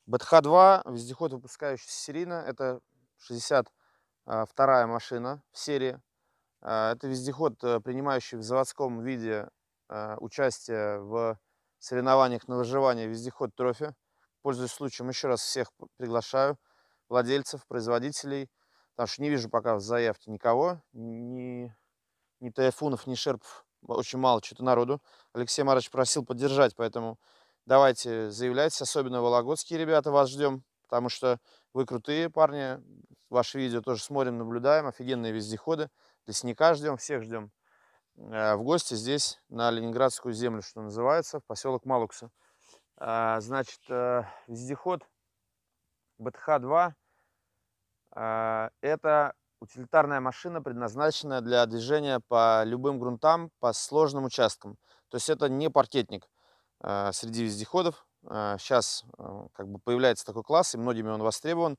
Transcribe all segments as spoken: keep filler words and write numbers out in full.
бэ тэ ха два, вездеход, выпускающийся серийно. Это шестьдесят вторая машина в серии. А, Это вездеход, э, принимающий в заводском виде э, участие в соревнованиях на выживание «Вездеход Трофи». Пользуясь случаем, еще раз всех п- приглашаю, владельцев, производителей, потому что не вижу пока в заявке никого, ни, ни тайфунов, ни шерпов, очень мало что-то народу. Алексей Марович просил поддержать, поэтому давайте заявляйтесь, особенно вологодские ребята, вас ждем, потому что вы крутые парни, ваши видео тоже смотрим, наблюдаем, офигенные вездеходы, лесника ждем, всех ждем э, в гости здесь, на Ленинградскую землю, что называется, в поселок Малукса. А, Значит, э, вездеход бэ тэ ха два а, это утилитарная машина, предназначенная для движения по любым грунтам, по сложным участкам. То есть это не паркетник а, среди вездеходов. Сейчас как бы появляется такой класс, и многими он востребован.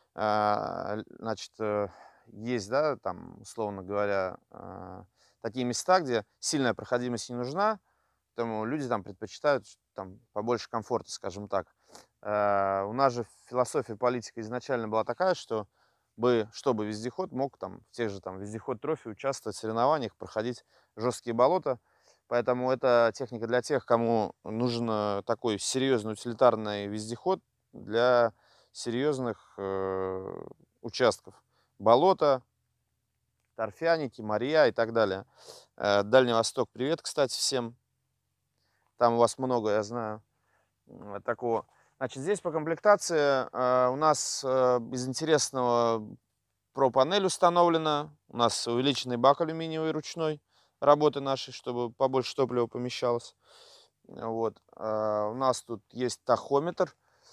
А, Значит, э, есть, да, там, условно говоря, а, такие места, где сильная проходимость не нужна, поэтому люди там предпочитают там побольше комфорта, скажем так. Э, У нас же философия, политика изначально была такая, что бы, чтобы вездеход мог там в тех же там вездеход трофи участвовать в соревнованиях, проходить жесткие болота. Поэтому это техника для тех, кому нужен э, такой серьезный утилитарный вездеход для серьезных э, участков. Болота, торфяники, моря и так далее. Э, Дальний Восток, привет, кстати, всем. Там у вас много, я знаю, м, такого. Значит, здесь по комплектации э, у нас э, из интересного про-панель установлена. У нас увеличенный бак алюминиевый ручной работы нашей, чтобы побольше топлива помещалось. Вот. А, у нас тут есть тахометр,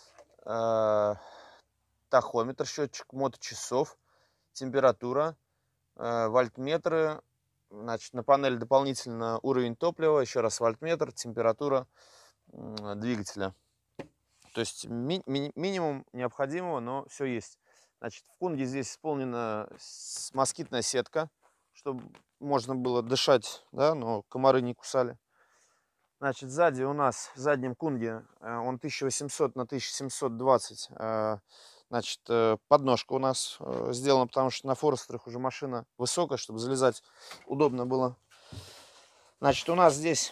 а, тахометр, счетчик моточасов, температура, а, вольтметры. Значит, на панели дополнительно уровень топлива, еще раз вольтметр, температура м, двигателя. То есть ми- ми- минимум необходимого, но все есть. Значит, в Кунге здесь исполнена с- москитная сетка, чтобы можно было дышать, да, но комары не кусали. Значит, сзади у нас, в заднем Кунге, э, он тысяча восемьсот на тысяча семьсот двадцать. э, Значит, э, подножка у нас э, сделана, потому что на Форестерах уже машина высокая, чтобы залезать удобно было. Значит, у нас здесь,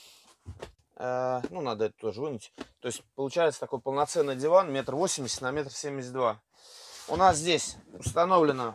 э, ну, надо это тоже вынуть. То есть получается такой полноценный диван, метр восемьдесят на метр семьдесят два. У нас здесь установлено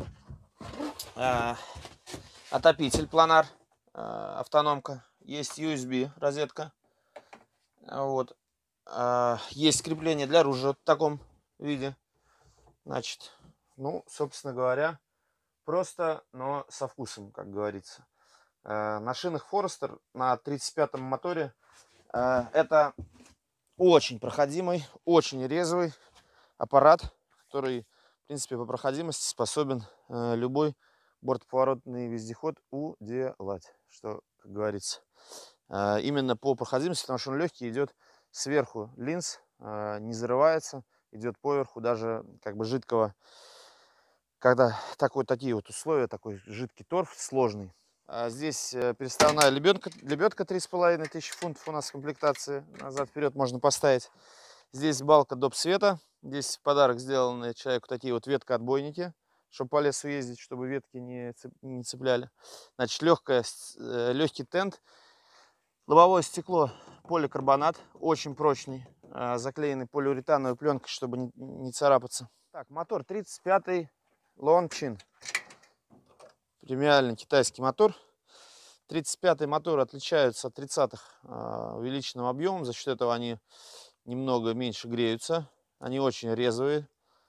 э, отопитель планар, э, автономка. Есть ю эс би розетка. Вот. Э, есть крепление для оружия в таком виде. Значит, ну, собственно говоря, просто, но со вкусом, как говорится. Э, на шинах Forester на тридцать пятом моторе э, это очень проходимый, очень резвый аппарат, который, в принципе, по проходимости способен э, любой бортповоротный вездеход уделать, что, как говорится. Э, именно по проходимости, потому что он легкий, идет сверху линз, э, не зарывается, идет поверху даже как бы жидкого, когда такой, такие вот условия, такой жидкий торф сложный. А здесь э, переставная лебедка, лебедка три с половиной тысячи фунтов у нас в комплектации, назад-вперед можно поставить. Здесь балка доп. Света. Здесь в подарок сделаны человеку такие вот веткоотбойники, чтобы по лесу ездить, чтобы ветки не, цеп- не цепляли. Значит, легкая, легкий тент. Лобовое стекло поликарбонат, очень прочный, а, заклеенный полиуретановой пленкой, чтобы не, не царапаться. Так, мотор тридцать пятый Лончин. Премиальный китайский мотор. тридцать пятый мотор отличаются от тридцатых а, увеличенным объемом, за счет этого они немного меньше греются. Они очень резвые,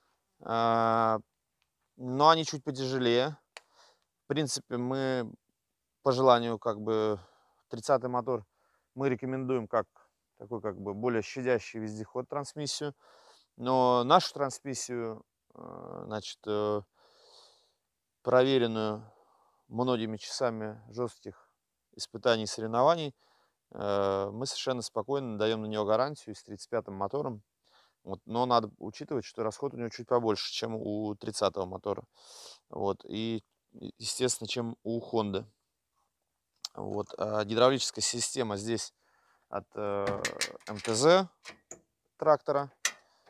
а, но они чуть потяжелее. В принципе, мы по желанию как бы тридцатый мотор мы рекомендуем как такой как бы более щадящий вездеход трансмиссию. Но нашу трансмиссию, э, значит, э, проверенную многими часами жестких испытаний и соревнований, э, мы совершенно спокойно даем на нее гарантию с тридцать пятым мотором. Вот, но надо учитывать, что расход у него чуть побольше, чем у тридцатого мотора. Вот, и, и, естественно, чем у Honda. Вот, а гидравлическая система здесь от э, эм тэ зэ трактора.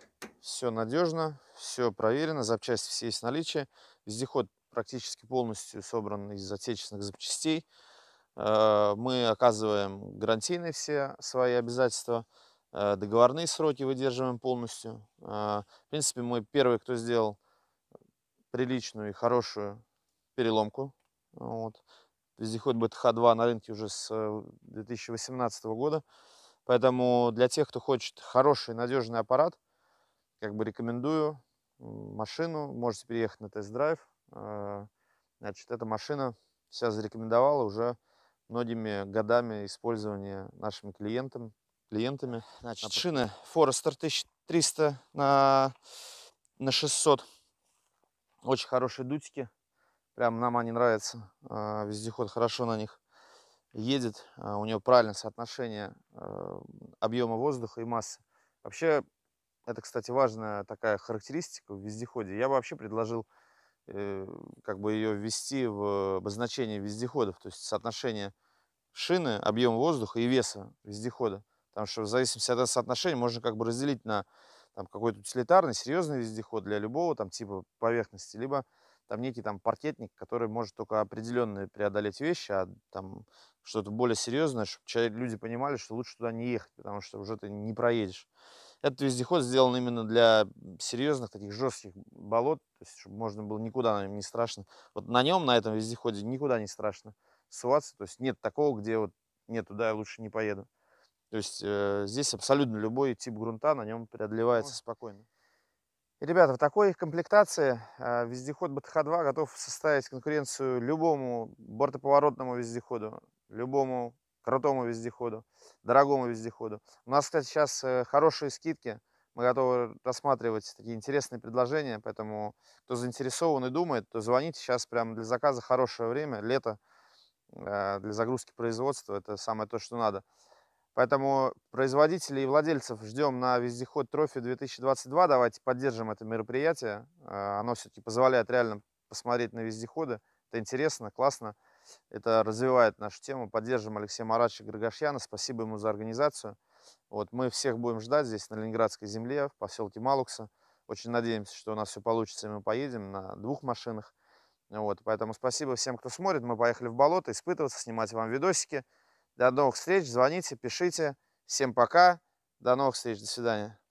все надежно, все проверено, запчасти все есть в наличии. Вездеход практически полностью собран из отечественных запчастей. Э, Мы оказываем гарантийные все свои обязательства, э, договорные сроки выдерживаем полностью. Э, В принципе, мы первый, кто сделал приличную и хорошую переломку. Вот. Вездеход бэ тэ ха два на рынке уже с э, две тысячи восемнадцатого года. Поэтому для тех, кто хочет хороший, надежный аппарат, как бы рекомендую м, машину. Можете переехать на тест-драйв. Э, Значит, эта машина себя зарекомендовала уже многими годами использования нашими клиентами. клиентами. Значит, Нап- шины Forester тысяча триста на, на шестьсот. Очень хорошие дутики. Прям нам они нравятся. А, Вездеход хорошо на них едет. А, У него правильное соотношение а, объема воздуха и массы. Вообще, это, кстати, важная такая характеристика в вездеходе. Я бы вообще предложил э, как бы ее ввести в обозначение вездеходов, то есть соотношение шины, объема воздуха и веса вездехода. Потому что в зависимости от этого соотношения можно как бы разделить на там, какой-то утилитарный, серьезный вездеход для любого там типа поверхности, либо там некий там паркетник, который может только определенные преодолеть вещи, а там что-то более серьезное, чтобы человек, люди понимали, что лучше туда не ехать, потому что уже ты не проедешь. Этот вездеход сделан именно для серьезных таких жестких болот, то есть чтобы можно было никуда на нем не страшно. Вот на нем, на этом вездеходе никуда не страшно ссылаться, то есть нет такого, где вот нет, туда я лучше не поеду. То есть э, здесь абсолютно любой тип грунта на нем преодолевается Ой. спокойно. И, ребята, в такой комплектации э, вездеход бэ тэ ха два готов составить конкуренцию любому бортоповоротному вездеходу, любому крутому вездеходу, дорогому вездеходу. У нас, кстати, сейчас э, хорошие скидки. Мы готовы рассматривать такие интересные предложения, поэтому кто заинтересован и думает, то звоните. Сейчас прямо для заказа хорошее время, лето, э, для загрузки производства. Это самое то, что надо. Поэтому производителей и владельцев ждем на вездеход Трофи две тысячи двадцать два. Давайте поддержим это мероприятие. Э, Оно все-таки позволяет реально посмотреть на вездеходы. Это интересно, классно. Это развивает нашу тему. Поддержим Алексея Маратовича Григашьяна. Спасибо ему за организацию. Вот, мы всех будем ждать здесь, на Ленинградской земле, в поселке Малукса. Очень надеемся, что у нас все получится, и мы поедем на двух машинах. Вот, поэтому спасибо всем, кто смотрит. Мы поехали в болото испытываться, снимать вам видосики. До новых встреч, звоните, пишите. Всем пока, до новых встреч, до свидания.